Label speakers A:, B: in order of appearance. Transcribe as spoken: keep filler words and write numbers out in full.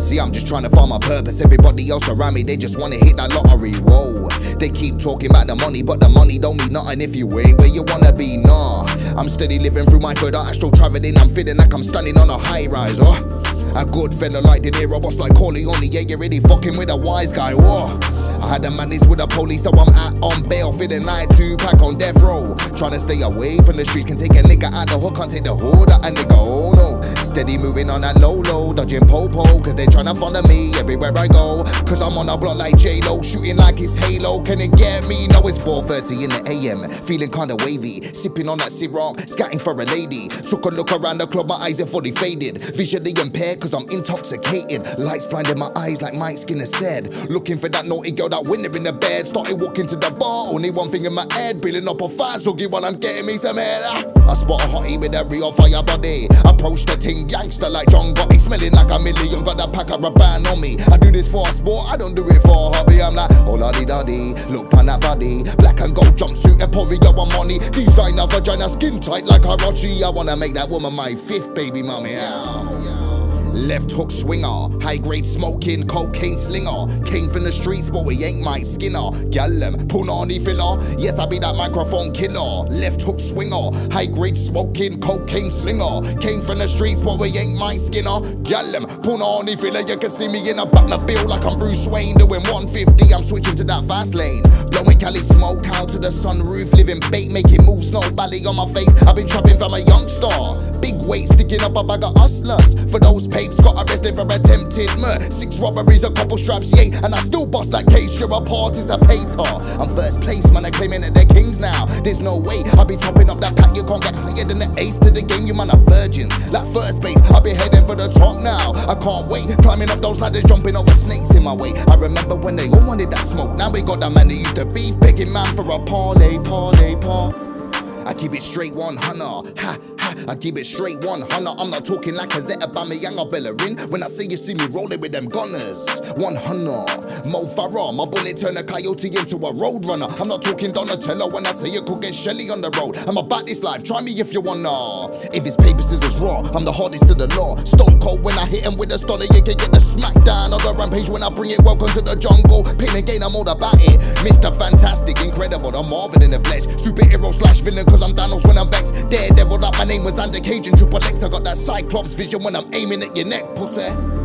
A: See, I'm just trying to find my purpose. Everybody else around me, they just wanna hit that lottery. Whoa, they keep talking about the money, but the money don't mean nothing if you ain't where you wanna be. Nah, I'm steady living through my third eye, astral traveling. I'm feeling like I'm standing on a high rise. Oh, a good fella like De Niro, boss like Corleone. Yeah, you're really fucking with a wise guy. Whoa, I had a madness with the police, so I'm out on bail, feeling like Tupac on death row. Trying to stay away from the street, can take a nigga out the hood, can't take the hood out a nigga, oh no. Steady moving on that low low, dodging po-po, cause they tryna follow me everywhere I go. Cause I'm on a block like J-Lo, shooting like it's Halo. Can it get me? No, it's four thirty in the A M, feeling kinda wavy, sipping on that Ciroc, scatting for a lady. Took a look around the club, my eyes are fully faded, visually impaired cause I'm intoxicated. Lights blinding my eyes like Mike Skinner said, looking for that naughty girl, that winner in the bed. Started walking to the bar, only one thing in my head, building up a fire, so give one, I'm getting me some head. I spot a hottie with a real fire body, approach the ting gangster like John Gotti, smelling like a million, got that pack of a band on me. I do this for a sport, I don't do it for a hobby. I'm like, oh lolly doddy, look on that body, black and gold jumpsuit and Emporio on money, designer vagina, skin tight like Harachi. I wanna make that woman my fifth baby mommy. Ow. Left hook swinger, high grade smoking, cocaine slinger. Came from the streets, but we ain't my skinner. Gallem, punani filler, yes I be that microphone killer. Left hook swinger, high grade smoking, cocaine slinger. Came from the streets, but we ain't my skinner. Gallem, punani filler, you can see me in a Batmobile like I'm Bruce Wayne. Doing one fifty, I'm switching to that fast lane. Blowing Cali smoke out to the sunroof, living bait, making moves, no belly on my face. I've been trapping from a youngster. Big weight sticking up a bag of hustlers. For those papes, got arrested for attempted murder. Six robberies, a couple straps, yeah, and I still bust that case. You're a participator. I'm first place, man, I'm claiming that they're kings now. There's no way I'll be topping up that pack. You can't get higher than the ace to the game. You man are virgins. Like first base, I'll be heading for the top now. I can't wait, climbing up those ladders, jumping over snakes in my way. I remember when they all wanted that smoke. Now we got that man that used to beef, begging man for a parlay, parlay, parlay. I keep it straight one hundred, ha, ha, I keep it straight one hundred. I'm not talking like a Zeta Bamiyang or Bellerin. When I say you see me rolling with them gunners, one hundred, Mo Farah, my bullet turn a coyote into a road runner. I'm not talking Donatello when I say you could get Shelly on the road. I'm about this life, try me if you wanna. If it's paper, scissors, raw, I'm the hardest to the law. Stone cold when I hit him with a stunner, you can get the smackdown on the rampage when I bring it. Welcome to the jungle, pain and gain, I'm all about it. Mister Fantastic, incredible, I'm Marvin in the flesh. Superhero slash villain, cause I'm Thanos when I'm vexed. Daredevil, like my name was Under Cajun, Triple X. I got that Cyclops vision when I'm aiming at your neck, pussy.